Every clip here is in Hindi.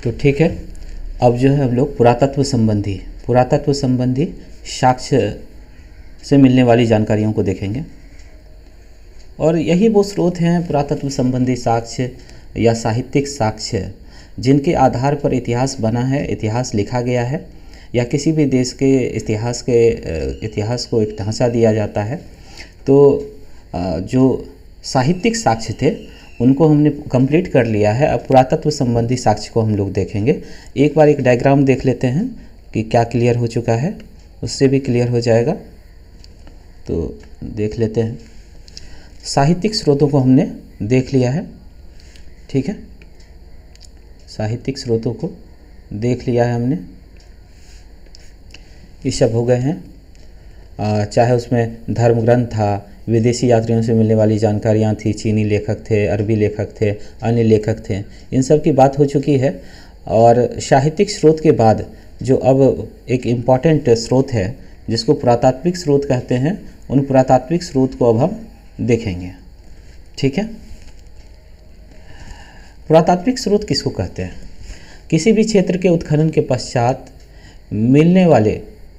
तो ठीक है, अब जो है हम लोग पुरातत्व संबंधी साक्ष्य से मिलने वाली जानकारियों को देखेंगे। और यही वो स्रोत हैं पुरातत्व संबंधी साक्ष्य या साहित्यिक साक्ष्य जिनके आधार पर इतिहास बना है, इतिहास लिखा गया है, या किसी भी देश के इतिहास को एक ढांचा दिया जाता है। तो जो साहित्यिक साक्ष्य थे उनको हमने कंप्लीट कर लिया है। अब पुरातत्व संबंधी साक्ष्य को हम लोग देखेंगे। एक बार एक डायग्राम देख लेते हैं कि क्या क्लियर हो चुका है, उससे भी क्लियर हो जाएगा। तो देख लेते हैं। साहित्यिक स्रोतों को हमने देख लिया है, ठीक है, साहित्यिक स्रोतों को देख लिया है हमने। ये सब हो गए हैं, चाहे उसमें धर्म ग्रंथ था, विदेशी यात्रियों से मिलने वाली जानकारियाँ थी, चीनी लेखक थे, अरबी लेखक थे, अन्य लेखक थे, इन सब की बात हो चुकी है। और साहित्यिक स्रोत के बाद जो अब एक इम्पॉर्टेंट स्रोत है जिसको पुरातात्विक स्रोत कहते हैं, उन पुरातात्विक स्रोत को अब हम देखेंगे, ठीक है। पुरातात्विक स्रोत किसको कहते हैं? किसी भी क्षेत्र के उत्खनन के पश्चात मिलने वाले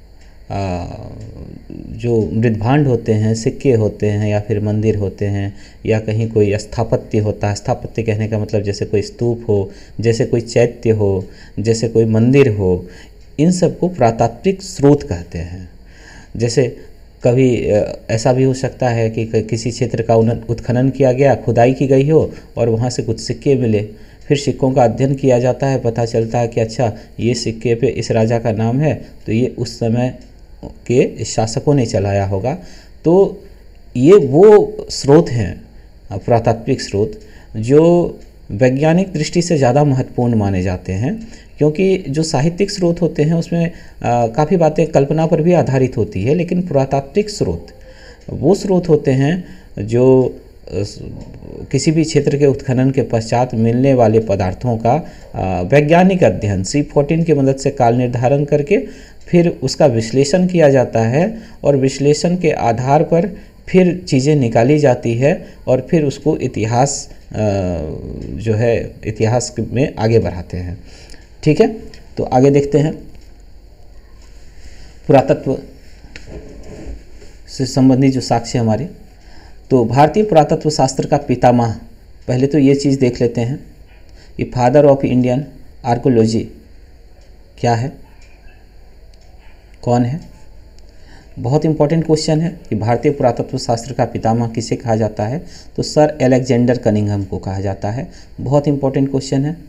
जो मृदभांड होते हैं, सिक्के होते हैं, या फिर मंदिर होते हैं, या कहीं कोई स्थापत्य होता है। स्थापत्य कहने का मतलब जैसे कोई स्तूप हो, जैसे कोई चैत्य हो, जैसे कोई मंदिर हो, इन सब को पुरातात्विक स्रोत कहते हैं। जैसे कभी ऐसा भी हो सकता है कि किसी क्षेत्र का उत्खनन किया गया, खुदाई की गई हो और वहाँ से कुछ सिक्के मिले, फिर सिक्कों का अध्ययन किया जाता है, पता चलता है कि अच्छा ये सिक्के पे इस राजा का नाम है, तो ये उस समय के शासकों ने चलाया होगा। तो ये वो स्रोत हैं पुरातात्विक स्रोत जो वैज्ञानिक दृष्टि से ज़्यादा महत्वपूर्ण माने जाते हैं, क्योंकि जो साहित्यिक स्रोत होते हैं उसमें काफ़ी बातें कल्पना पर भी आधारित होती है, लेकिन पुरातात्विक स्रोत वो स्रोत होते हैं जो किसी भी क्षेत्र के उत्खनन के पश्चात मिलने वाले पदार्थों का वैज्ञानिक अध्ययन C14 की मदद से काल निर्धारण करके फिर उसका विश्लेषण किया जाता है, और विश्लेषण के आधार पर फिर चीज़ें निकाली जाती है, और फिर उसको इतिहास जो है इतिहास में आगे बढ़ाते हैं, ठीक है। तो आगे देखते हैं पुरातत्व से संबंधी जो साक्ष्य हमारे। तो भारतीय पुरातत्व शास्त्र का पितामह, पहले तो ये चीज़ देख लेते हैं कि फादर ऑफ इंडियन आर्कोलॉजी क्या है, कौन है। बहुत इंपॉर्टेंट क्वेश्चन है कि भारतीय पुरातत्व शास्त्र का पितामह किसे कहा जाता है, तो सर अलेक्जेंडर कनिंघम को कहा जाता है। बहुत इंपॉर्टेंट क्वेश्चन है,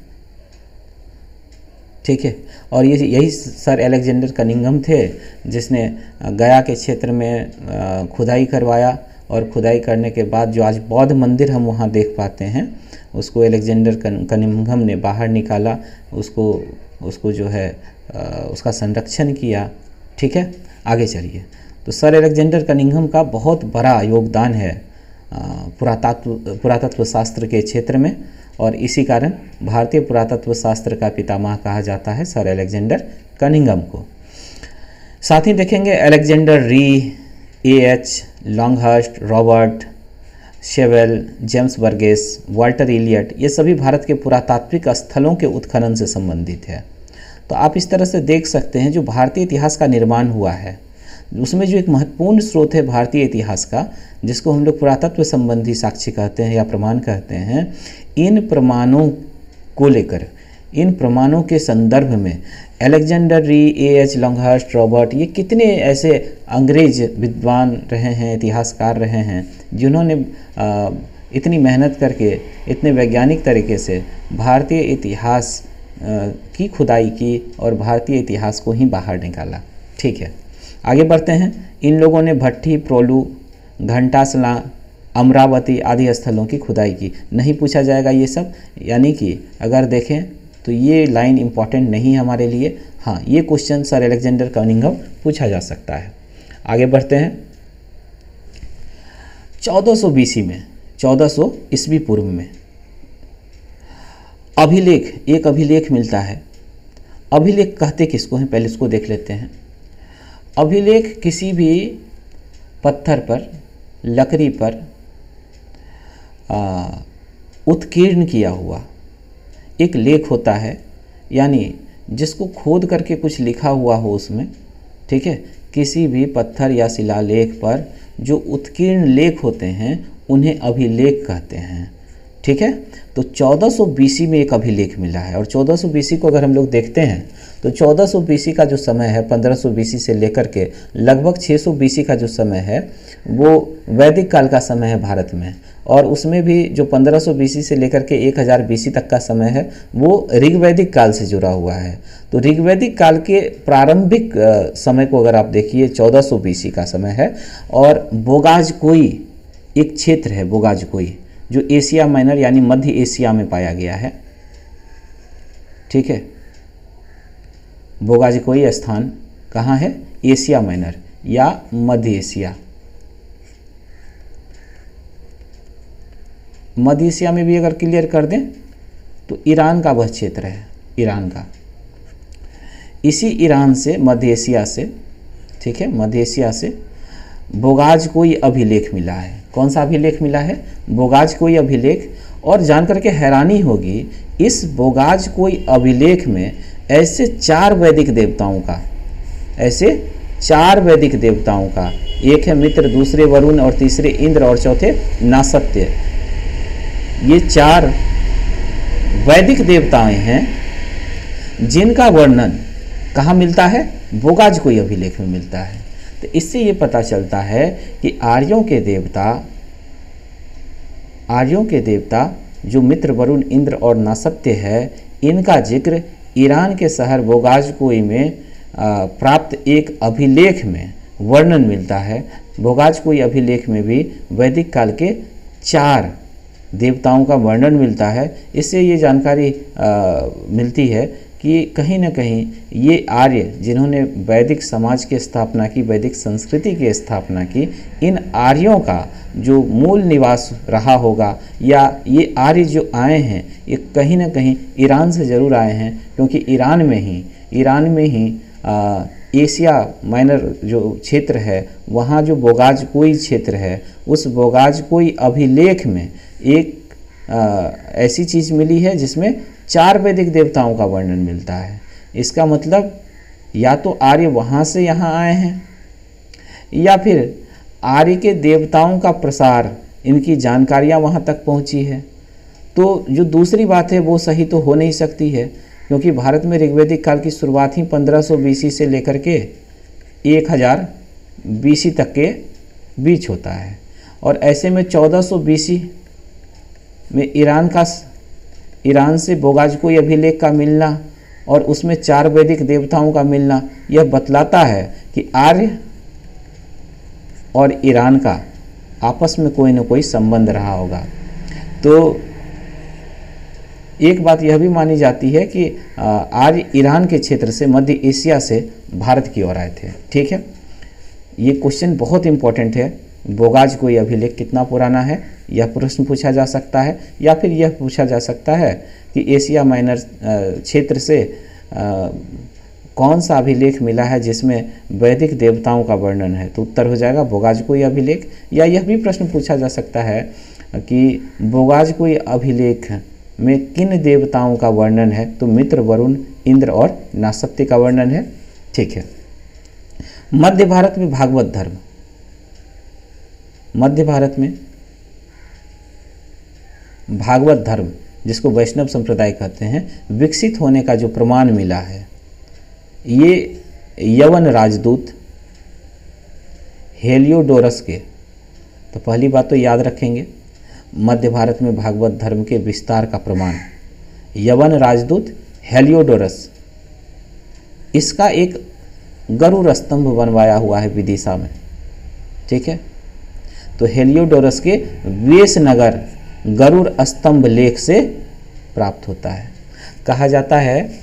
ठीक है। और ये यही सर अलेक्जेंडर कनिंघम थे जिसने गया के क्षेत्र में खुदाई करवाया, और खुदाई करने के बाद जो आज बौद्ध मंदिर हम वहाँ देख पाते हैं उसको अलेक्जेंडर कनिंघम ने बाहर निकाला, उसको जो है उसका संरक्षण किया, ठीक है। आगे चलिए। तो सर अलेक्जेंडर कनिंघम का बहुत बड़ा योगदान है पुरातत्व शास्त्र के क्षेत्र में, और इसी कारण भारतीय पुरातत्व शास्त्र का पितामह कहा जाता है सर अलेक्जेंडर कनिंघम को। साथ ही देखेंगे Alexander Rea, A.H. Longhurst, Robert Sewell, James Burgess, Walter Elliot, ये सभी भारत के पुरातात्विक स्थलों के उत्खनन से संबंधित है। तो आप इस तरह से देख सकते हैं जो भारतीय इतिहास का निर्माण हुआ है उसमें जो एक महत्वपूर्ण स्रोत है भारतीय इतिहास का, जिसको हम लोग पुरातत्व संबंधी साक्ष्य कहते हैं या प्रमाण कहते हैं, इन प्रमाणों को लेकर, इन प्रमाणों के संदर्भ में Alexander Rea, A.H. Longhurst, Robert, ये कितने ऐसे अंग्रेज विद्वान रहे हैं, इतिहासकार रहे हैं, जिन्होंने इतनी मेहनत करके इतने वैज्ञानिक तरीके से भारतीय इतिहास की खुदाई की और भारतीय इतिहास को ही बाहर निकाला, ठीक है। आगे बढ़ते हैं। इन लोगों ने भट्टी, प्रोलू, घंटासला, अमरावती आदि स्थलों की खुदाई की। नहीं पूछा जाएगा ये सब, यानी कि अगर देखें तो ये लाइन इम्पॉर्टेंट नहीं है हमारे लिए। हाँ, ये क्वेश्चन सर अलेक्जेंडर कनिंघम पूछा जा सकता है। आगे बढ़ते हैं। 1400 BC में, 1400 ईस्वी पूर्व में एक अभिलेख मिलता है। अभिलेख कहते किसको हैं, पहले इसको देख लेते हैं। अभिलेख किसी भी पत्थर पर, लकड़ी पर उत्कीर्ण किया हुआ एक लेख होता है, यानी जिसको खोद करके कुछ लिखा हुआ हो उसमें, ठीक है, किसी भी पत्थर या शिलालेख पर जो उत्कीर्ण लेख होते हैं उन्हें अभिलेख कहते हैं, ठीक है। तो 1400 बीसी में एक अभिलेख मिला है, और 1400 बीसी को अगर हम लोग देखते हैं तो 1400 बीसी का जो समय है 1500 बीसी से लेकर के लगभग 600 बीसी का जो समय है वो वैदिक काल का समय है भारत में, और उसमें भी जो 1500 बीसी से लेकर के 1000 बीसी तक का समय है वो ऋग्वैदिक काल से जुड़ा हुआ है। तो ऋग्वैदिक काल के प्रारंभिक समय को अगर आप देखिए 1400 बीसी का समय है, और बोगाजकोई एक क्षेत्र है, बोगाजकोई जो एशिया माइनर यानी मध्य एशिया में पाया गया है, ठीक है। बोगाजकोई स्थान कहाँ है? एशिया माइनर या मध्य एशिया। मध्य एशिया में भी अगर क्लियर कर दें तो ईरान का वह क्षेत्र है, ईरान का। इसी ईरान से, मध्य एशिया से, ठीक है, मध्य एशिया से बोगाजकोई अभिलेख मिला है। कौन सा अभिलेख मिला है? बोगाजकोई अभिलेख। और जानकर के हैरानी होगी, इस बोगाजकोई अभिलेख में ऐसे 4 वैदिक देवताओं का, ऐसे 4 वैदिक देवताओं का, एक है मित्र, दूसरे वरुण और तीसरे इंद्र और चौथे नासत्य, ये 4 वैदिक देवताएं हैं जिनका वर्णन कहाँ मिलता है? बोगाजकोई अभिलेख में मिलता है। तो इससे ये पता चलता है कि आर्यों के देवता जो मित्र, वरुण, इंद्र और नासत्य है, इनका जिक्र ईरान के शहर बोगाजकोई में प्राप्त एक अभिलेख में वर्णन मिलता है। बोगाजकोई अभिलेख में भी वैदिक काल के 4 देवताओं का वर्णन मिलता है। इससे ये जानकारी मिलती है कि कहीं ना कहीं ये आर्य जिन्होंने वैदिक समाज की स्थापना की, वैदिक संस्कृति की स्थापना की, इन आर्यों का जो मूल निवास रहा होगा, या ये आर्य जो आए हैं ये कहीं ना कहीं ईरान से ज़रूर आए हैं, क्योंकि ईरान में ही एशिया माइनर जो क्षेत्र है वहाँ जो बोगाजकोई क्षेत्र है, उस बोगाजकोई अभिलेख में एक ऐसी चीज़ मिली है जिसमें 4 वैदिक देवताओं का वर्णन मिलता है। इसका मतलब या तो आर्य वहाँ से यहाँ आए हैं, या फिर आर्य के देवताओं का प्रसार, इनकी जानकारियाँ वहाँ तक पहुँची है। तो जो दूसरी बात है वो सही तो हो नहीं सकती है, क्योंकि भारत में ऋग्वैदिक काल की शुरुआत ही 1500 बीसी से लेकर के 1000 बीसी तक के बीच होता है, और ऐसे में 1400 बीसी में ईरान से बोगाजकोई अभिलेख का मिलना और उसमें 4 वैदिक देवताओं का मिलना, यह बतलाता है कि आर्य और ईरान का आपस में कोई न कोई संबंध रहा होगा। तो एक बात यह भी मानी जाती है कि आर्य ईरान के क्षेत्र से, मध्य एशिया से भारत की ओर आए थे, ठीक है। ये क्वेश्चन बहुत इंपॉर्टेंट है। बोगाजकोई अभिलेख कितना पुराना है, यह प्रश्न पूछा जा सकता है, या फिर यह पूछा जा सकता है कि एशिया माइनर क्षेत्र से कौन सा अभिलेख मिला है जिसमें वैदिक देवताओं का वर्णन है। तो उत्तर हो जाएगा बोगाजकोई अभिलेख। या यह भी प्रश्न पूछा जा सकता है कि बोगाजकोई अभिलेख में किन देवताओं का वर्णन है। तो मित्र, वरुण, इंद्र और नासत्य का वर्णन है, ठीक है। मध्य भारत में भागवत धर्म, मध्य भारत में भागवत धर्म जिसको वैष्णव संप्रदाय कहते हैं, विकसित होने का जो प्रमाण मिला है, ये यवन राजदूत हेलियोडोरस के, तो पहली बात तो याद रखेंगे, मध्य भारत में भागवत धर्म के विस्तार का प्रमाण यवन राजदूत हेलियोडोरस, इसका एक गरुड़ स्तंभ बनवाया हुआ है विदिशा में, ठीक है। तो हेलियोडोरस के वेशनगर गरुड़ स्तंभ लेख से प्राप्त होता है। कहा जाता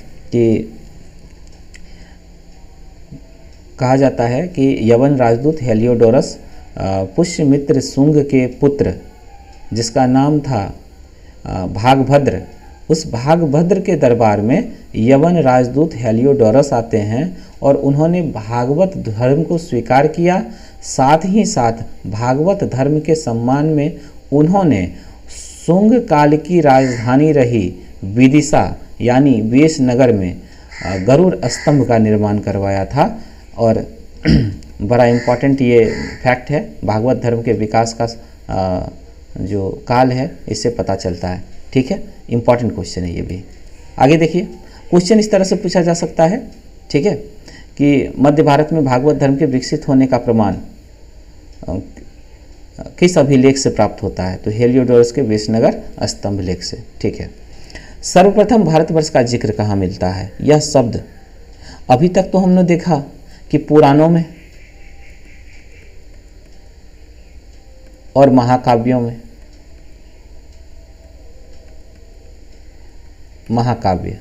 है कि यवन राजदूत हेलियोडोरस पुष्यमित्र शुंग के पुत्र, जिसका नाम था भागभद्र, उस भागभद्र के दरबार में यवन राजदूत हेलियोडोरस आते हैं और उन्होंने भागवत धर्म को स्वीकार किया। साथ ही साथ भागवत धर्म के सम्मान में उन्होंने शुंग काल की राजधानी रही विदिशा यानी वेश नगर में गरुड़ स्तंभ का निर्माण करवाया था। और बड़ा इम्पॉर्टेंट ये फैक्ट है, भागवत धर्म के विकास का जो काल है इससे पता चलता है। ठीक है, इम्पॉर्टेंट क्वेश्चन है ये भी। आगे देखिए, क्वेश्चन इस तरह से पूछा जा सकता है, ठीक है, कि मध्य भारत में भागवत धर्म के विकसित होने का प्रमाण किस अभिलेख से प्राप्त होता है? तो हेलियोडोरस के वेशनगर स्तंभ लेख से। ठीक है, सर्वप्रथम भारतवर्ष का जिक्र कहाँ मिलता है? यह शब्द अभी तक तो हमने देखा कि पुराणों में और महाकाव्यों में, महाकाव्य,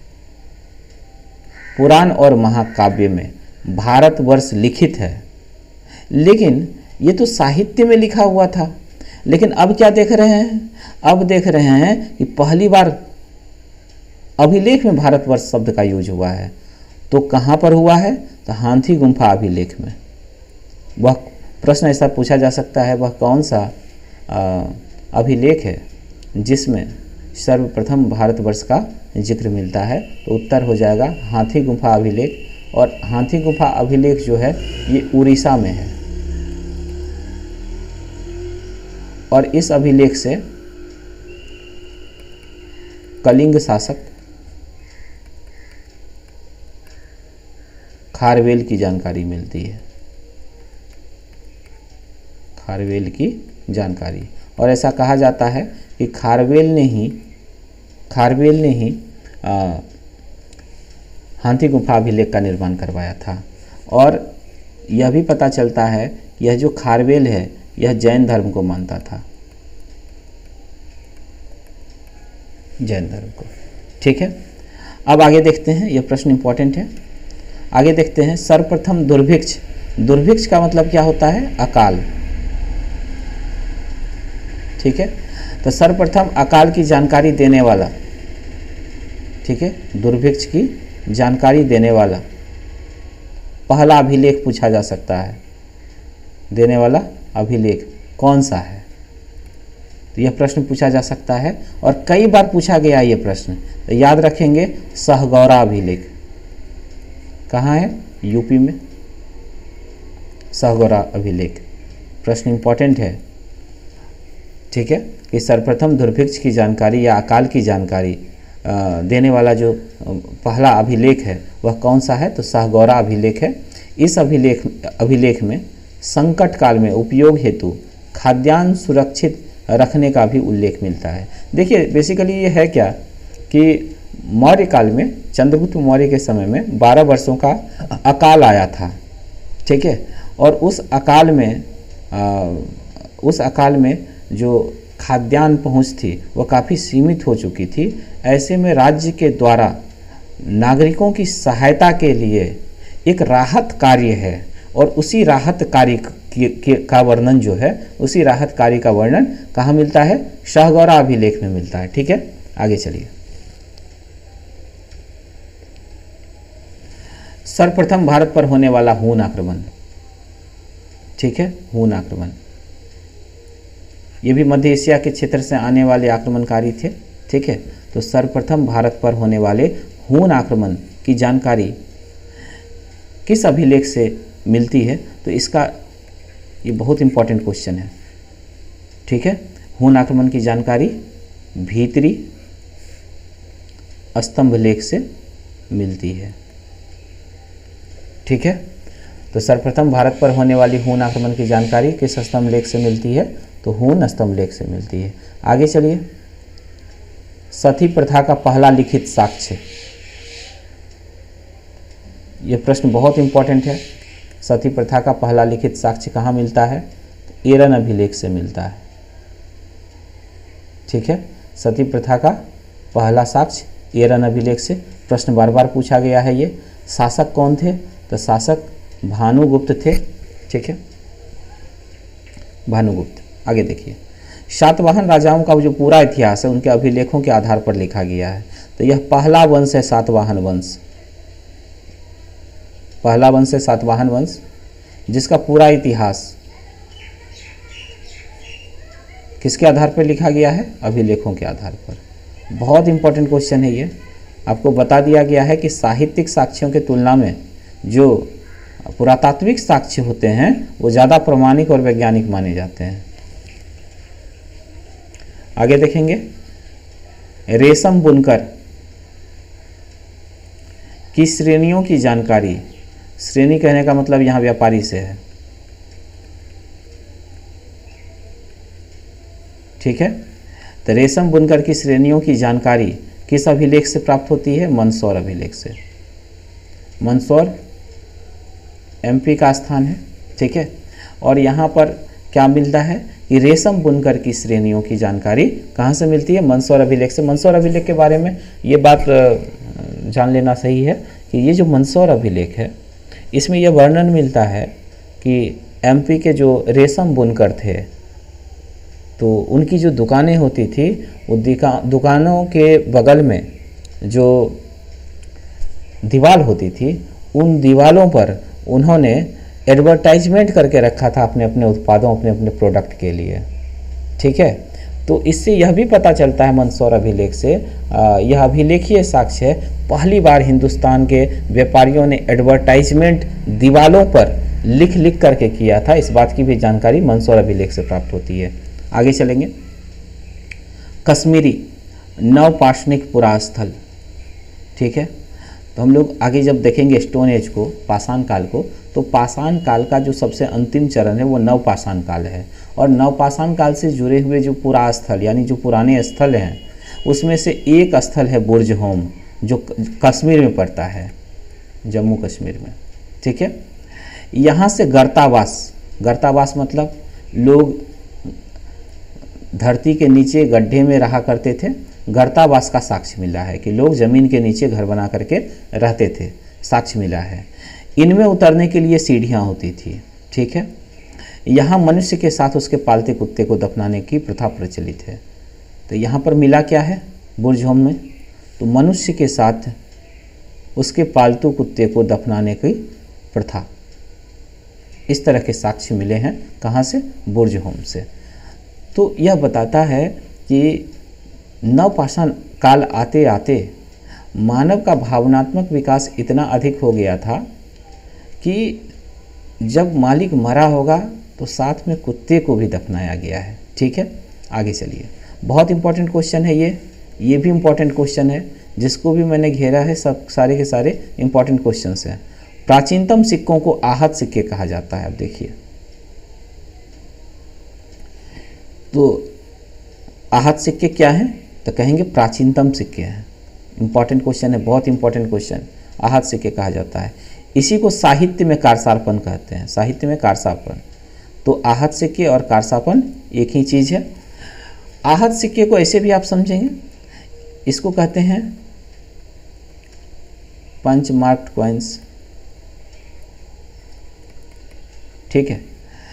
पुराण और महाकाव्य में भारतवर्ष लिखित है, लेकिन ये तो साहित्य में लिखा हुआ था। लेकिन अब क्या देख रहे हैं? अब देख रहे हैं कि पहली बार अभिलेख में भारतवर्ष शब्द का यूज हुआ है। तो कहाँ पर हुआ है? तो हाथी गुम्फा अभिलेख में। वह प्रश्न ऐसा पूछा जा सकता है, वह कौन सा अभिलेख है जिसमें सर्वप्रथम भारतवर्ष का जिक्र मिलता है? तो उत्तर हो जाएगा हाथी गुम्फा अभिलेख। और हाथी गुम्फा अभिलेख जो है ये उड़ीसा में है, और इस अभिलेख से कलिंग शासक खारवेल की जानकारी मिलती है, खारवेल की जानकारी। और ऐसा कहा जाता है कि खारवेल ने ही हाथी गुम्फा अभिलेख का निर्माण करवाया था। और यह भी पता चलता है, यह जो खारवेल है यह जैन धर्म को मानता था, जैन धर्म को। ठीक है, अब आगे देखते हैं, यह प्रश्न इंपॉर्टेंट है। आगे देखते हैं, सर्वप्रथम दुर्भिक्ष। दुर्भिक्ष का मतलब क्या होता है? अकाल। ठीक है, तो सर्वप्रथम अकाल की जानकारी देने वाला, ठीक है, दुर्भिक्ष की जानकारी देने वाला पहला अभिलेख पूछा जा सकता है। देने वाला अभिलेख कौन सा है? तो यह प्रश्न पूछा जा सकता है और कई बार पूछा गया ये प्रश्न। तो याद रखेंगे, सहगौरा अभिलेख कहाँ है? यूपी में, सहगौरा अभिलेख। प्रश्न इंपॉर्टेंट है, ठीक है, कि सर्वप्रथम दुर्भिक्ष की जानकारी या अकाल की जानकारी देने वाला जो पहला अभिलेख है वह कौन सा है? तो सहगौरा अभिलेख है। इस अभिलेख में संकट काल में उपयोग हेतु खाद्यान्न सुरक्षित रखने का भी उल्लेख मिलता है। देखिए, बेसिकली ये है क्या कि मौर्य काल में, चंद्रगुप्त मौर्य के समय में 12 वर्षों का अकाल आया था। ठीक है, और उस अकाल में जो खाद्यान्न पहुंच थी वह काफ़ी सीमित हो चुकी थी। ऐसे में राज्य के द्वारा नागरिकों की सहायता के लिए एक राहत कार्य है, और उसी राहत कार्य का वर्णन जो है, उसी राहत कार्य का वर्णन कहाँ मिलता है? सहगौरा अभिलेख में मिलता है। ठीक है, आगे चलिए। सर्वप्रथम भारत पर होने वाला हून आक्रमण। ठीक है, हून आक्रमण, ये भी मध्य एशिया के क्षेत्र से आने वाले आक्रमणकारी थे। ठीक है, तो सर्वप्रथम भारत पर होने वाले हून आक्रमण की जानकारी किस अभिलेख से मिलती है? तो इसका ये बहुत इंपॉर्टेंट क्वेश्चन है। ठीक है, हून आक्रमण की जानकारी भीतरी स्तंभ लेख से मिलती है। ठीक है, तो सर्वप्रथम भारत पर होने वाली हून आक्रमण की जानकारी किस स्तंभ लेख से मिलती है? तो हून स्तंभ लेख से मिलती है। आगे चलिए, सती प्रथा का पहला लिखित साक्ष्य। यह प्रश्न बहुत इंपॉर्टेंट है। सती प्रथा का पहला लिखित साक्ष्य कहाँ मिलता है? एरन अभिलेख से मिलता है। ठीक है, सती प्रथा का पहला साक्ष्य एरन अभिलेख से। प्रश्न बार बार पूछा गया है ये। शासक कौन थे? तो शासक भानुगुप्त थे। ठीक है, भानुगुप्त। आगे देखिए, सातवाहन राजाओं का जो पूरा इतिहास है उनके अभिलेखों के आधार पर लिखा गया है। तो यह पहला वंश है, सातवाहन वंश। पहला वंश है सातवाहन वंश, जिसका पूरा इतिहास किसके आधार पर लिखा गया है? अभिलेखों के आधार पर। बहुत इंपॉर्टेंट क्वेश्चन है ये। आपको बता दिया गया है कि साहित्यिक साक्ष्यों के तुलना में जो पुरातात्विक साक्ष्य होते हैं वो ज़्यादा प्रामाणिक और वैज्ञानिक माने जाते हैं। आगे देखेंगे, रेशम बुनकर की श्रेणियों की जानकारी। श्रेणी कहने का मतलब यहाँ व्यापारी से है, ठीक है। तो रेशम बुनकर की श्रेणियों की जानकारी किस अभिलेख से प्राप्त होती है? मंदसौर अभिलेख से। मंदसौर एमपी का स्थान है, ठीक है। और यहाँ पर क्या मिलता है कि रेशम बुनकर की श्रेणियों की जानकारी कहाँ से मिलती है? मंदसौर अभिलेख से। मंदसौर अभिलेख के बारे में ये बात जान लेना सही है कि ये जो मंदसौर अभिलेख है इसमें यह वर्णन मिलता है कि एमपी के जो रेशम बुनकर थे तो उनकी जो दुकानें होती थी वो दुकानों के बगल में जो दीवार होती थी उन दीवारों पर उन्होंने एडवर्टाइजमेंट करके रखा था अपने अपने उत्पादों, अपने अपने प्रोडक्ट के लिए, ठीक है। तो इससे यह भी पता चलता है मंदसौर अभिलेख से, यह अभिलेखीय साक्ष्य है, पहली बार हिंदुस्तान के व्यापारियों ने एडवर्टाइजमेंट दीवारों पर लिख लिख करके किया था। इस बात की भी जानकारी मंदसौर अभिलेख से प्राप्त होती है। आगे चलेंगे, कश्मीरी नवपाषाणिक पुरास्थल, ठीक है। तो हम लोग आगे जब देखेंगे स्टोन एज को, पाषाण काल को, तो पाषाण काल का जो सबसे अंतिम चरण है वो नवपाषाण काल है। और नवपाषाण काल से जुड़े हुए जो पुरास्थल यानी जो पुराने स्थल हैं उसमें से एक स्थल है बुर्जहोम, जो कश्मीर में पड़ता है, जम्मू कश्मीर में, ठीक है। यहाँ से गर्तावास मतलब लोग धरती के नीचे गड्ढे में रहा करते थे। गर्तावास का साक्ष्य मिला है कि लोग ज़मीन के नीचे घर बना करके रहते थे, साक्ष्य मिला है। इनमें उतरने के लिए सीढ़ियाँ होती थी, ठीक है। यहाँ मनुष्य के साथ उसके पालते कुत्ते को दफनाने की प्रथा प्रचलित है। तो यहाँ पर मिला क्या है बुर्जहोम में? तो मनुष्य के साथ उसके पालतू कुत्ते को दफनाने की प्रथा, इस तरह के साक्ष्य मिले हैं। कहाँ से? बुर्जहोम से। तो यह बताता है कि नवपाषाण काल आते आते मानव का भावनात्मक विकास इतना अधिक हो गया था कि जब मालिक मरा होगा तो साथ में कुत्ते को भी दफनाया गया है, ठीक है। आगे चलिए, बहुत इंपॉर्टेंट क्वेश्चन है ये भी इंपॉर्टेंट क्वेश्चन है, जिसको भी मैंने घेरा है, सब सारे के सारे इंपॉर्टेंट क्वेश्चंस हैं। प्राचीनतम सिक्कों को आहत सिक्के कहा जाता है। अब देखिए, तो आहत सिक्के क्या हैं? तो कहेंगे प्राचीनतम सिक्के हैं। इंपॉर्टेंट क्वेश्चन है, बहुत इंपॉर्टेंट क्वेश्चन। आहत सिक्के कहा जाता है। इसी को साहित्य में कारसारपन कहते हैं, साहित्य में कारसारपन। तो आहत सिक्के और कारसारपन एक ही चीज़ है। आहत सिक्के को ऐसे भी आप समझेंगे, इसको कहते हैं पंच मार्क्ड कॉइन्स, ठीक है।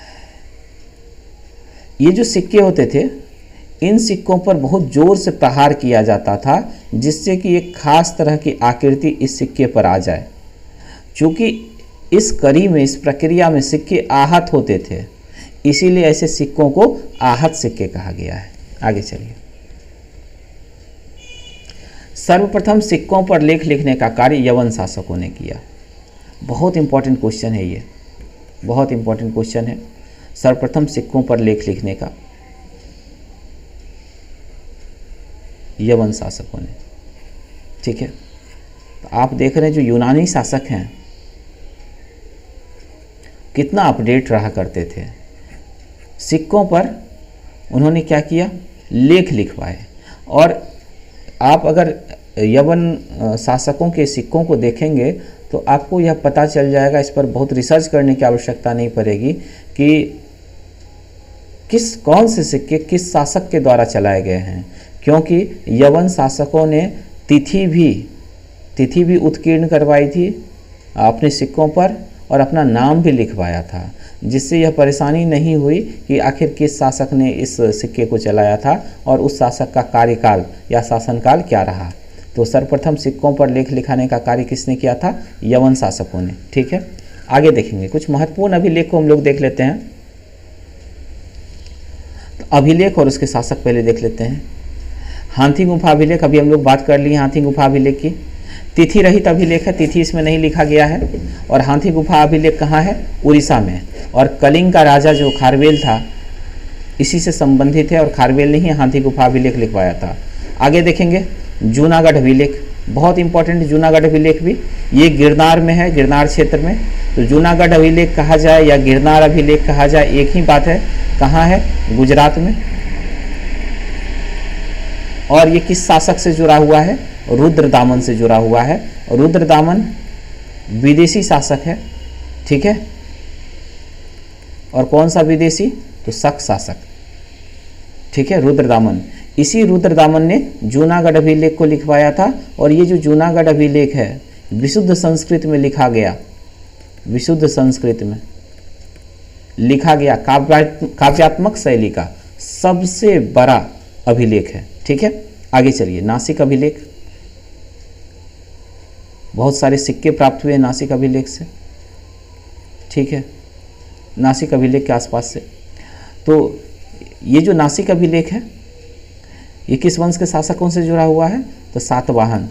ये जो सिक्के होते थे, इन सिक्कों पर बहुत जोर से प्रहार किया जाता था जिससे कि एक खास तरह की आकृति इस सिक्के पर आ जाए। चूँकि इस कड़ी में, इस प्रक्रिया में सिक्के आहत होते थे, इसीलिए ऐसे सिक्कों को आहत सिक्के कहा गया है। आगे चलिए, सर्वप्रथम सिक्कों पर लेख लिखने का कार्य यवन शासकों ने किया। बहुत इंपॉर्टेंट क्वेश्चन है ये, बहुत इंपॉर्टेंट क्वेश्चन है। सर्वप्रथम सिक्कों पर लेख लिखने का यवन शासकों ने, ठीक है। तो आप देख रहे हैं जो यूनानी शासक हैं कितना अपडेट रहा करते थे। सिक्कों पर उन्होंने क्या किया? लेख लिखवाए। और आप अगर यवन शासकों के सिक्कों को देखेंगे तो आपको यह पता चल जाएगा, इस पर बहुत रिसर्च करने की आवश्यकता नहीं पड़ेगी कि कौन से सिक्के किस शासक के द्वारा चलाए गए हैं, क्योंकि यवन शासकों ने तिथि भी उत्कीर्ण करवाई थी अपने सिक्कों पर और अपना नाम भी लिखवाया था, जिससे यह परेशानी नहीं हुई कि आखिर किस शासक ने इस सिक्के को चलाया था और उस शासक का कार्यकाल या शासनकाल क्या रहा। तो सर्वप्रथम सिक्कों पर लेख लिखाने का कार्य किसने किया था? यवन शासकों ने, ठीक है। आगे देखेंगे, कुछ महत्वपूर्ण अभिलेख को हम लोग देख लेते हैं। तो अभिलेख और उसके शासक पहले देख लेते हैं। हाथी गुफा अभिलेख अभी हम लोग बात कर लिए हाथी गुफा अभिलेख की। तिथि रहित अभिलेख है, तिथि इसमें नहीं लिखा गया है। और हाथी गुफा अभिलेख कहाँ है? उड़ीसा में। और कलिंग का राजा जो खारवेल था इसी से संबंधित है, और खारवेल ने ही हाथी गुफा अभिलेख लिखवाया था। आगे देखेंगे जूनागढ़ अभिलेख, बहुत इंपॉर्टेंट जूनागढ़ अभिलेख भी, ये गिरनार में है, गिरनार क्षेत्र में। तो जूनागढ़ अभिलेख कहा जाए या गिरनार अभिलेख कहा जाए एक ही बात है। कहाँ है? गुजरात में। और ये किस शासक से जुड़ा हुआ है? रुद्रदामन से जुड़ा हुआ है। रुद्रदामन विदेशी शासक है, ठीक है। और कौन सा विदेशी? तो शक शासक, ठीक है, रुद्रदामन। इसी रुद्रदामन ने जूनागढ़ अभिलेख को लिखवाया था। और ये जो जूनागढ़ अभिलेख है विशुद्ध संस्कृत में लिखा गया, विशुद्ध संस्कृत में लिखा गया, काव्यात्मक शैली का सबसे बड़ा अभिलेख है, ठीक है। आगे चलिए, नासिक अभिलेख, बहुत सारे सिक्के प्राप्त हुए नासिक अभिलेख से, ठीक है, नासिक अभिलेख के आसपास से। तो ये जो नासिक अभिलेख है ये किस वंश के शासकों से जुड़ा हुआ है? तो सातवाहन,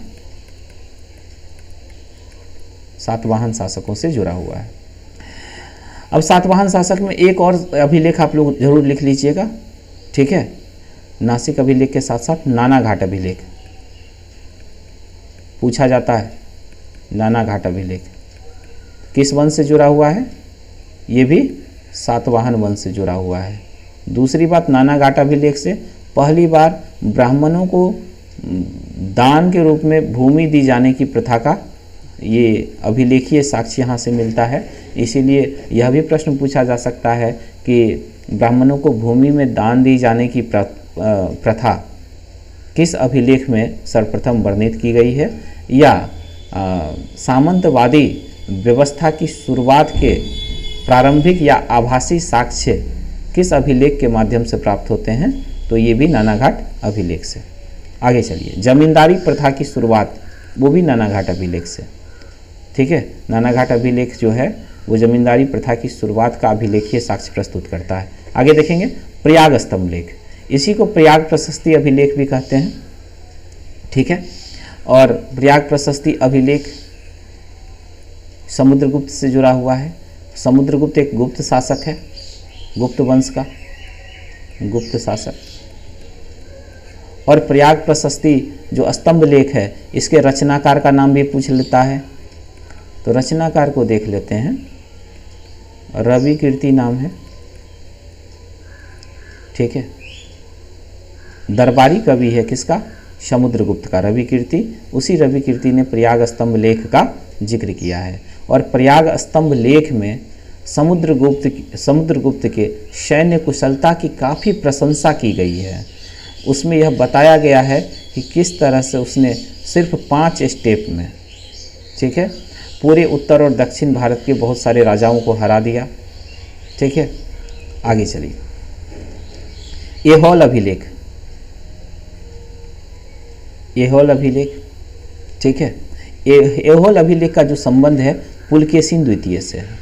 सातवाहन शासकों से जुड़ा हुआ है। अब सातवाहन शासक में एक और अभिलेख आप लोग जरूर लिख लीजिएगा, ठीक है। नासिक अभिलेख के साथ साथ नानाघाट अभिलेख पूछा जाता है। नानाघाट अभिलेख किस वंश से जुड़ा हुआ है? ये भी सातवाहन वंश से जुड़ा हुआ है। दूसरी बात, नानाघाट अभिलेख से पहली बार ब्राह्मणों को दान के रूप में भूमि दी जाने की प्रथा का ये अभिलेखीय साक्ष्य यहाँ से मिलता है। इसीलिए यह भी प्रश्न पूछा जा सकता है कि ब्राह्मणों को भूमि में दान दी जाने की प्रथा किस अभिलेख में सर्वप्रथम वर्णित की गई है, या सामंतवादी व्यवस्था की शुरुआत के प्रारंभिक या आभासी साक्ष्य किस अभिलेख के माध्यम से प्राप्त होते हैं? तो ये भी नानाघाट अभिलेख से। आगे चलिए, जमींदारी प्रथा की शुरुआत वो भी नानाघाट अभिलेख से, ठीक है। नानाघाट अभिलेख जो है वो जमींदारी प्रथा की शुरुआत का अभिलेखीय साक्ष्य प्रस्तुत करता है। आगे देखेंगे प्रयाग स्तंभ लेख, इसी को प्रयाग प्रशस्ति अभिलेख भी कहते हैं, ठीक है। और प्रयाग प्रशस्ति अभिलेख समुद्रगुप्त से जुड़ा हुआ है। समुद्रगुप्त एक गुप्त शासक है, गुप्त वंश का गुप्त शासक। और प्रयाग प्रशस्ति जो स्तंभ लेख है इसके रचनाकार का नाम भी पूछ लेता है। तो रचनाकार को देख लेते हैं, रवि कीर्ति नाम है, ठीक है। दरबारी कवि है किसका? समुद्रगुप्त का, रवि कीर्ति। उसी रवि कीर्ति ने प्रयाग स्तंभ लेख का जिक्र किया है। और प्रयाग स्तंभ लेख में समुद्रगुप्त के सैन्य कुशलता की काफ़ी प्रशंसा की गई है। उसमें यह बताया गया है कि किस तरह से उसने सिर्फ 5 स्टेप में, ठीक है, पूरे उत्तर और दक्षिण भारत के बहुत सारे राजाओं को हरा दिया, ठीक है। आगे चलिए, ऐहोल अभिलेख, ऐहोल अभिलेख, ठीक है। ऐहोल अभिलेख का जो संबंध है पुलकेशिन द्वितीय से है।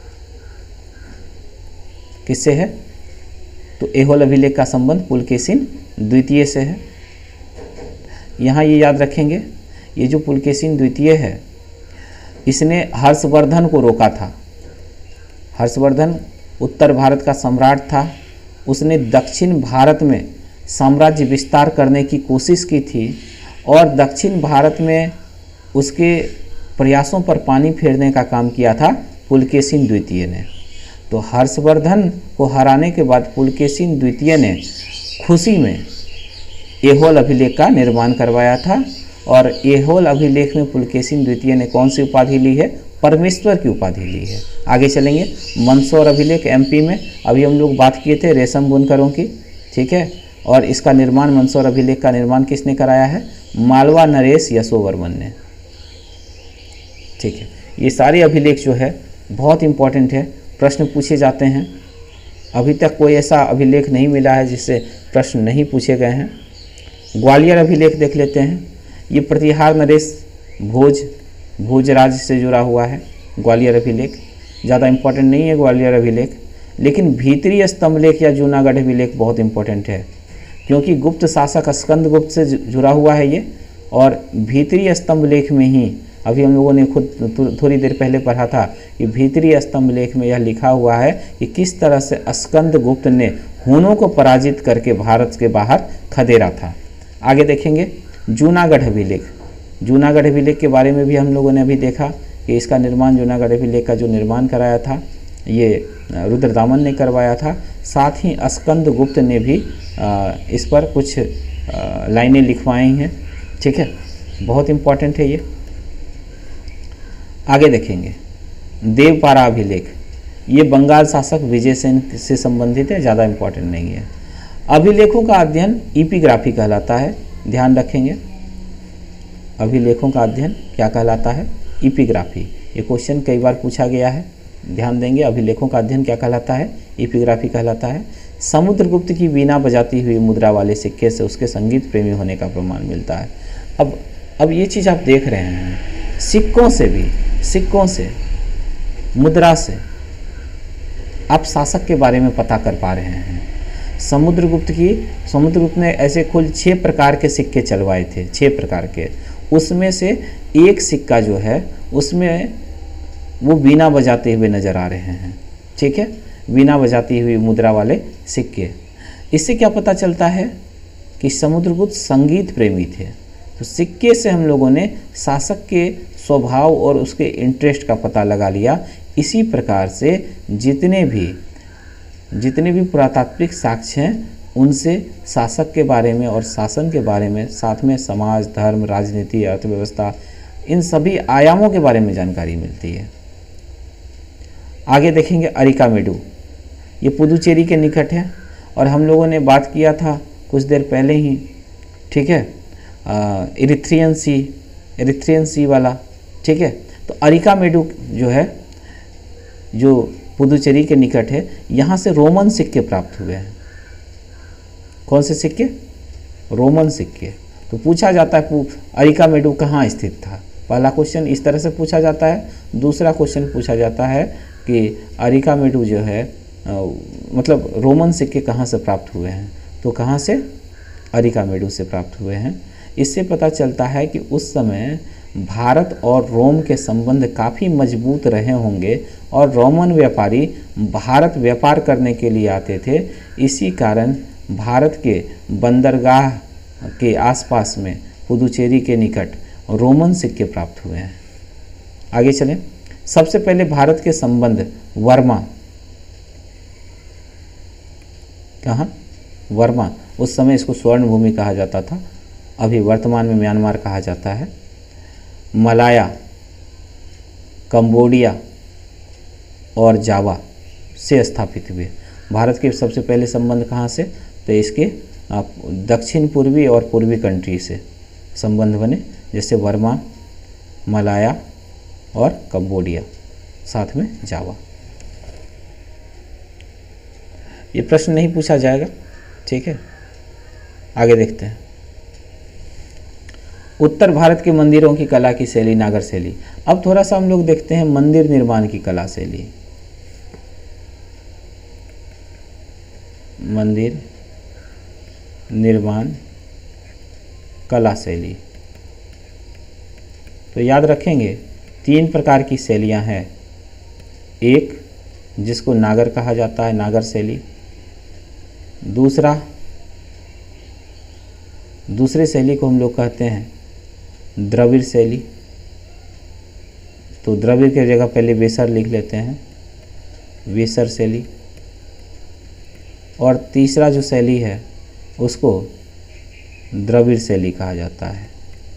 किससे है? तो ऐहोल अभिलेख का संबंध पुलकेशिन द्वितीय से है। यहाँ ये याद रखेंगे, ये जो पुलकेशिन द्वितीय है इसने हर्षवर्धन को रोका था। हर्षवर्धन उत्तर भारत का सम्राट था, उसने दक्षिण भारत में साम्राज्य विस्तार करने की कोशिश की थी और दक्षिण भारत में उसके प्रयासों पर पानी फेरने का काम किया था पुलकेशिन द्वितीय ने। तो हर्षवर्धन को हराने के बाद पुलकेशिन द्वितीय ने खुशी में ऐहोल अभिलेख का निर्माण करवाया था। और ऐहोल अभिलेख में पुलकेशिन द्वितीय ने कौन सी उपाधि ली है? परमेश्वर की उपाधि ली है। आगे चलेंगे, मंदसौर अभिलेख एमपी में, अभी हम लोग बात किए थे रेशम बुनकरों की, ठीक है। और इसका निर्माण, मंदसौर अभिलेख का निर्माण किसने कराया है? मालवा नरेश यशोवर्मन ने, ठीक है। ये सारे अभिलेख जो है बहुत इंपॉर्टेंट है, प्रश्न पूछे जाते हैं। अभी तक कोई ऐसा अभिलेख नहीं मिला है जिससे प्रश्न नहीं पूछे गए हैं। ग्वालियर अभिलेख देख लेते हैं। ये प्रतिहार नरेश भोज राज्य से जुड़ा हुआ है ग्वालियर अभिलेख। ज़्यादा इम्पोर्टेंट नहीं है ग्वालियर अभिलेख, लेकिन भीतरी स्तंभ लेख या जूनागढ़ अभिलेख बहुत इम्पोर्टेंट है। क्योंकि गुप्त शासक स्कंदगुप्त से जुड़ा हुआ है ये, और भीतरी स्तंभ लेख में ही, अभी हम लोगों ने खुद थोड़ी देर पहले पढ़ा था कि भीतरी स्तंभ लेख में यह लिखा हुआ है कि किस तरह से स्कंदगुप्त ने हुनों को पराजित करके भारत के बाहर खदेड़ा था। आगे देखेंगे जूनागढ़ अभिलेख। जूनागढ़ अभिलेख के बारे में भी हम लोगों ने अभी देखा कि इसका निर्माण, जूनागढ़ अभिलेख का जो निर्माण कराया था ये रुद्रदामन ने करवाया था। साथ ही स्कंदगुप्त ने भी इस पर कुछ लाइनें लिखवाई हैं। ठीक है, बहुत इम्पॉर्टेंट है ये। आगे देखेंगे देवपारा अभिलेख। ये बंगाल शासक विजयसेन से संबंधित है, ज़्यादा इम्पॉर्टेंट नहीं है। अभिलेखों का अध्ययन इपिग्राफी कहलाता है, ध्यान रखेंगे। अभिलेखों का अध्ययन क्या कहलाता है? इपिग्राफी। ये क्वेश्चन कई बार पूछा गया है, ध्यान देंगे। अभिलेखों का अध्ययन क्या कहलाता है? इपिग्राफी कहलाता है। समुद्रगुप्त की वीणा बजाती हुई मुद्रा वाले सिक्के से उसके संगीत प्रेमी होने का प्रमाण मिलता है। अब ये चीज़ आप देख रहे हैं, सिक्कों से, मुद्रा से आप शासक के बारे में पता कर पा रहे हैं। समुद्रगुप्त ने ऐसे कुल 6 प्रकार के सिक्के चलवाए थे, 6 प्रकार के। उसमें से एक सिक्का जो है उसमें वो वीणा बजाते हुए नजर आ रहे हैं। ठीक है, वीणा बजाती हुई मुद्रा वाले सिक्के। इससे क्या पता चलता है कि समुद्रगुप्त संगीत प्रेमी थे। तो सिक्के से हम लोगों ने शासक के स्वभाव और उसके इंटरेस्ट का पता लगा लिया। इसी प्रकार से जितने भी पुरातात्विक साक्ष्य हैं उनसे शासक के बारे में और शासन के बारे में, साथ में समाज, धर्म, राजनीति, अर्थव्यवस्था, इन सभी आयामों के बारे में जानकारी मिलती है। आगे देखेंगे अरिकामेडु। ये पुदुचेरी के निकट है और हम लोगों ने बात किया था कुछ देर पहले ही। ठीक है, इरिथ्रियन सी वाला। ठीक है, तो अरिकामेडु जो है, जो पुदुचेरी के निकट है, यहाँ से रोमन सिक्के प्राप्त हुए हैं। कौन से सिक्के? रोमन सिक्के। तो पूछा जाता है अरिकामेडु कहाँ स्थित था। पहला क्वेश्चन इस तरह से पूछा जाता है। दूसरा क्वेश्चन पूछा जाता है कि अरिकामेडु जो है मतलब रोमन सिक्के कहाँ से प्राप्त हुए हैं। तो कहाँ से? अरिकामेडु से प्राप्त हुए हैं। इससे पता चलता है कि उस समय भारत और रोम के संबंध काफ़ी मजबूत रहे होंगे और रोमन व्यापारी भारत व्यापार करने के लिए आते थे। इसी कारण भारत के बंदरगाह के आसपास में पुदुचेरी के निकट रोमन सिक्के प्राप्त हुए हैं। आगे चलें। सबसे पहले भारत के संबंध वर्मा, कहाँ? वर्मा। उस समय इसको स्वर्ण भूमि कहा जाता था, अभी वर्तमान में म्यांमार कहा जाता है। मलाया, कंबोडिया और जावा से स्थापित हुए। भारत के सबसे पहले संबंध कहाँ से? तो इसके दक्षिण पूर्वी और पूर्वी कंट्री से संबंध बने, जैसे वर्मा, मलाया और कंबोडिया, साथ में जावा। ये प्रश्न नहीं पूछा जाएगा। ठीक है, आगे देखते हैं। उत्तर भारत के मंदिरों की कला की शैली नागर शैली। अब थोड़ा सा हम लोग देखते हैं मंदिर निर्माण की कला शैली। मंदिर निर्माण कला शैली। तो याद रखेंगे 3 प्रकार की शैलियां हैं। एक जिसको नागर कहा जाता है, नागर शैली। दूसरी शैली को हम लोग कहते हैं द्रविड़ शैली। तो द्रविड़ की जगह पहले वेसर लिख लेते हैं, वेसर शैली। और तीसरा जो शैली है उसको द्रविड़ शैली कहा जाता है।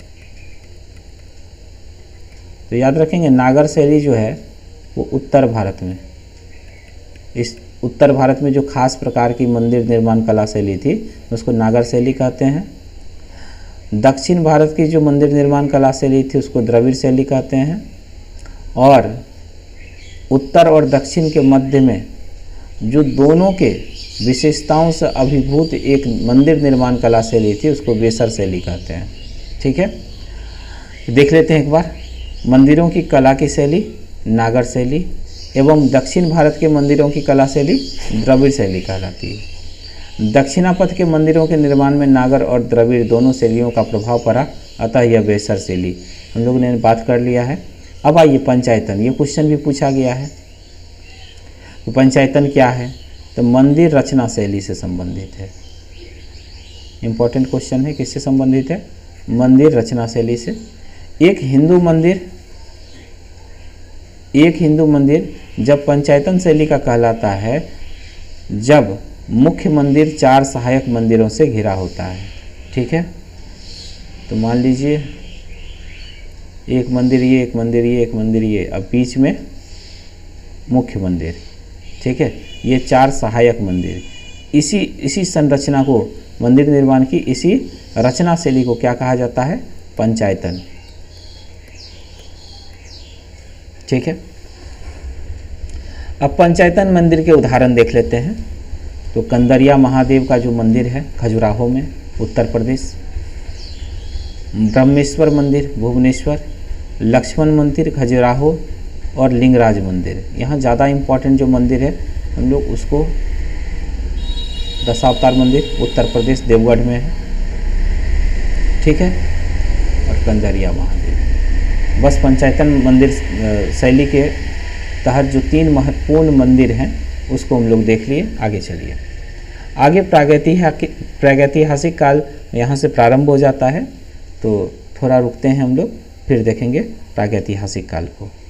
तो याद रखेंगे नागर शैली जो है वो उत्तर भारत में, इस उत्तर भारत में जो खास प्रकार की मंदिर निर्माण कला शैली थी उसको नागर शैली कहते हैं। दक्षिण भारत की जो मंदिर निर्माण कला शैली थी उसको द्रविड़ शैली कहते हैं। और उत्तर और दक्षिण के मध्य में जो दोनों के विशेषताओं से अभिभूत एक मंदिर निर्माण कला शैली थी उसको वेसर शैली कहते हैं। ठीक है, देख लेते हैं एक बार। मंदिरों की कला की शैली नागर शैली एवं दक्षिण भारत के मंदिरों की कला शैली द्रविड़ शैली कहलाती है। दक्षिणापथ के मंदिरों के निर्माण में नागर और द्रविड़ दोनों शैलियों का प्रभाव पड़ा, अतः यह बेसर शैली। हम लोगों ने बात कर लिया है। अब आइए पंचायतन, ये क्वेश्चन भी पूछा गया है। तो पंचायतन क्या है? तो मंदिर रचना शैली से संबंधित है। इम्पोर्टेंट क्वेश्चन है, किससे संबंधित है? मंदिर रचना शैली से। एक हिंदू मंदिर जब पंचायतन शैली का कहलाता है जब मुख्य मंदिर 4 सहायक मंदिरों से घिरा होता है। ठीक है, तो मान लीजिए एक मंदिर ये, एक मंदिर ये, एक मंदिर ये, अब बीच में मुख्य मंदिर। ठीक है, ये 4 सहायक मंदिर। इसी संरचना को, मंदिर निर्माण की इसी रचना शैली को क्या कहा जाता है? पंचायतन। ठीक है, अब पंचायतन मंदिर के उदाहरण देख लेते हैं। तो कंदरिया महादेव का जो मंदिर है खजुराहो में, उत्तर प्रदेश, ब्रह्मेश्वर मंदिर भुवनेश्वर, लक्ष्मण मंदिर खजुराहो और लिंगराज मंदिर। यहाँ ज़्यादा इम्पॉर्टेंट जो मंदिर है हम लोग उसको, दशावतार मंदिर उत्तर प्रदेश देवगढ़ में है। ठीक है, और कंदरिया महादेव। बस पंचायतन मंदिर शैली के तहत जो 3 महत्वपूर्ण मंदिर हैं उसको हम लोग देख लिए। आगे चलिए, आगे प्रागैतिहासिक काल यहाँ से प्रारंभ हो जाता है। तो थोड़ा रुकते हैं हम लोग, फिर देखेंगे प्रागैतिहासिक काल को।